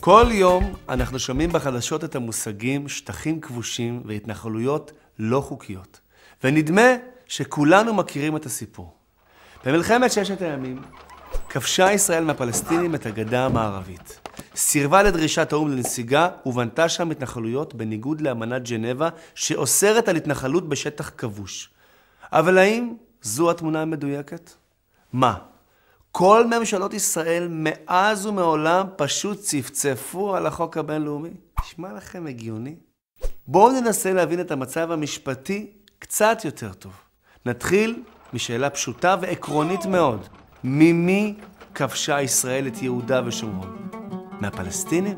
כל יום אנחנו שומעים בחדשות את המושגים שטחים כבושים והתנחלויות לא חוקיות. ונדמה שכולנו מכירים את הסיפור. במלחמת ששת הימים כבשה ישראל מהפלסטינים את הגדה המערבית. סירבה לדרישת האו"ם לנסיגה ובנתה שם התנחלויות בניגוד לאמנת ג'נבה שאוסרת על התנחלות בשטח כבוש. אבל האם זו התמונה המדויקת? מה? כל ממשלות ישראל מאז ומעולם פשוט צפצפו על החוק הבינלאומי? נשמע לכם הגיוני? בואו ננסה להבין את המצב המשפטי קצת יותר טוב. נתחיל משאלה פשוטה ועקרונית מאוד. ממי כבשה ישראל את יהודה ושומרון? מהפלסטינים?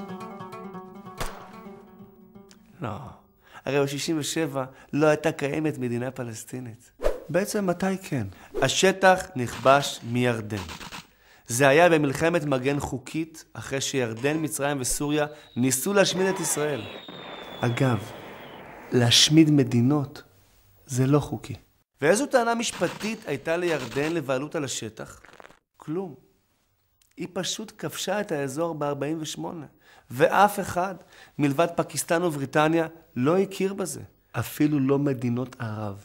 לא. הרי ב-67 לא הייתה קיימת מדינה פלסטינית. בעצם מתי כן? השטח נכבש מירדן. זה היה במלחמת מגן חוקית, אחרי שירדן, מצרים וסוריה ניסו להשמיד את ישראל. אגב, להשמיד מדינות זה לא חוקי. ואיזו טענה משפטית הייתה לירדן לבעלות על השטח? כלום. היא פשוט כבשה את האזור ב-48, ואף אחד מלבד פקיסטן ובריטניה לא הכיר בזה. אפילו לא מדינות ערב.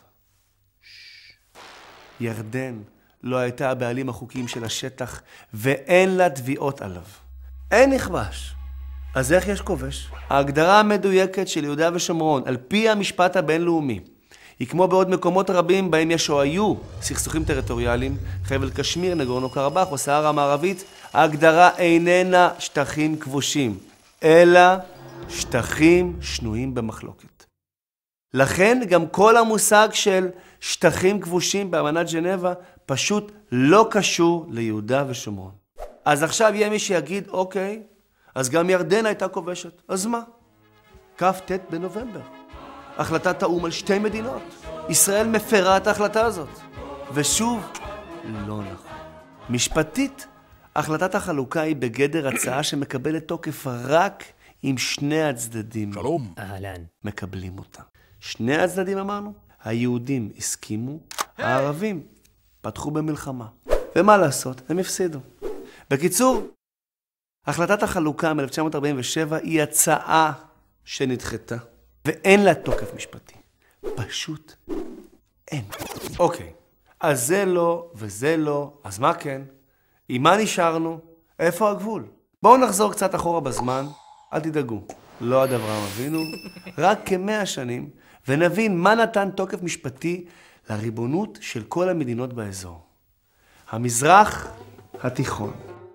ירדן לא הייתה הבעלים החוקיים של השטח, ואין לה תביעות עליו. אין נכבש. אז איך יש כובש? ההגדרה המדויקת של יהודה ושומרון, על פי המשפט הבינלאומי, היא כמו בעוד מקומות רבים בהם יש או היו סכסוכים טריטוריאליים, חבל קשמיר, נגורנו קרבאח או סהרה המערבית, ההגדרה איננה שטחים כבושים, אלא שטחים שנויים במחלוקת. לכן גם כל המושג של שטחים כבושים באמנת ג'נבה פשוט לא קשור ליהודה ושומרון. אז עכשיו יהיה מי שיגיד, אוקיי, אז גם ירדן הייתה כובשת. אז מה? כ"ט בנובמבר. החלטת האו"ם על שתי מדינות. ישראל מפרה את ההחלטה הזאת. ושוב, לא נכון. משפטית, החלטת החלוקה היא בגדר הצעה שמקבלת תוקף רק אם שני הצדדים שלום. מקבלים אותה. שני הצדדים אמרנו, היהודים הסכימו, הערבים פתחו במלחמה. ומה לעשות? הם הפסידו. בקיצור, החלטת החלוקה מ-1947 היא הצעה שנדחתה, ואין לה תוקף משפטי. פשוט אין. אוקיי, אז זה לא וזה לא, אז מה כן? עם מה נשארנו? איפה הגבול? בואו נחזור קצת אחורה בזמן, אל תדאגו, לא עד אברהם אבינו, רק כ100 שנים, ונבין מה נתן תוקף משפטי לריבונות של כל המדינות באזור. המזרח התיכון.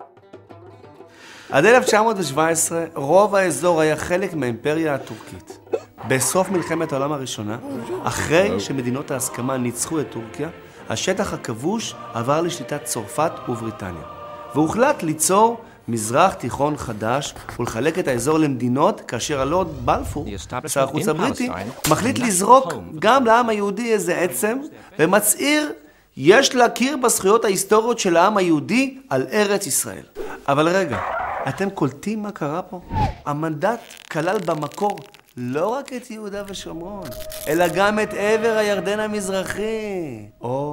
עד 1917 רוב האזור היה חלק מהאימפריה הטורקית. בסוף מלחמת העולם הראשונה, אחרי שמדינות ההסכמה ניצחו את טורקיה, השטח הכבוש עבר לשליטת צרפת ובריטניה. והוחלט ליצור מזרח תיכון חדש ולחלק את האזור למדינות, כאשר הלורד בלפור, שר החוץ הבריטי, מחליט לזרוק גם לעם היהודי איזה עצם, ומצהיר יש להכיר בזכויות ההיסטוריות של העם היהודי על ארץ ישראל. אבל רגע, אתם קולטים מה קרה פה? המנדט כלל במקור לא רק את יהודה ושומרון, אלא גם את עבר הירדן המזרחי.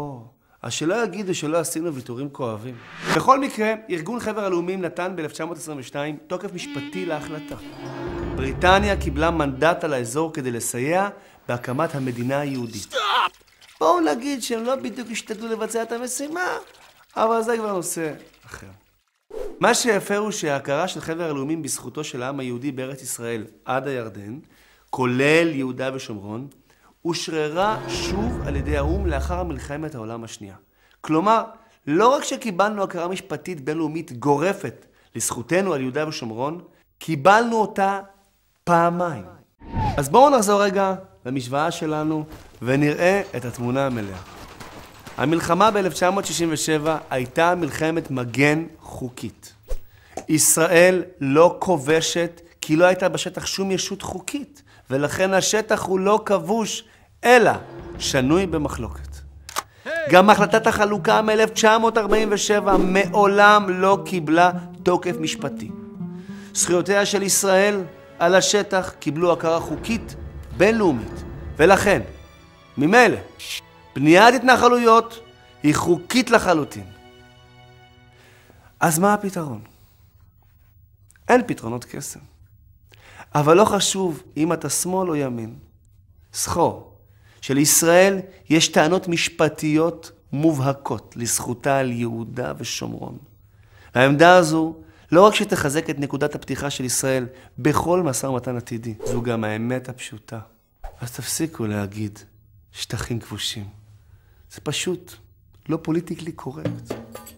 אז שלא יגידו שלא עשינו ויתורים כואבים. בכל מקרה, ארגון חבר הלאומים נתן ב-1922 תוקף משפטי להחלטה. בריטניה קיבלה מנדט על האזור כדי לסייע בהקמת המדינה היהודית. בואו נגיד שהם לא בדיוק השתדלו לבצע את המשימה, אבל זה כבר נושא אחר. מה שיפה הוא שההכרה של חבר הלאומים בזכותו של העם היהודי בארץ ישראל עד הירדן, כולל יהודה ושומרון, הושררה שוב על ידי האו"ם לאחר מלחמת העולם השנייה. כלומר, לא רק שקיבלנו הכרה משפטית בינלאומית גורפת לזכותנו על יהודה ושומרון, קיבלנו אותה פעמיים. אז בואו נחזור רגע למשוואה שלנו ונראה את התמונה המלאה. המלחמה ב-1967 הייתה מלחמת מגן חוקית. ישראל לא כובשת כי לא הייתה בשטח שום ישות חוקית, ולכן השטח הוא לא כבוש, אלא שנוי במחלוקת. גם החלטת החלוקה מ-1947 מעולם לא קיבלה תוקף משפטי. זכויותיה של ישראל על השטח קיבלו הכרה חוקית בינלאומית, ולכן, ממילא, בניית התנחלויות היא חוקית לחלוטין. אז מה הפתרון? אין פתרונות קסם. אבל לא חשוב אם אתה שמאל או ימין. זכור, שלישראל יש טענות משפטיות מובהקות לזכותה על יהודה ושומרון. העמדה הזו לא רק שתחזק את נקודת הפתיחה של ישראל בכל משא ומתן עתידי, זו גם האמת הפשוטה. אז תפסיקו להגיד שטחים כבושים. זה פשוט לא פוליטיקלי קורקט.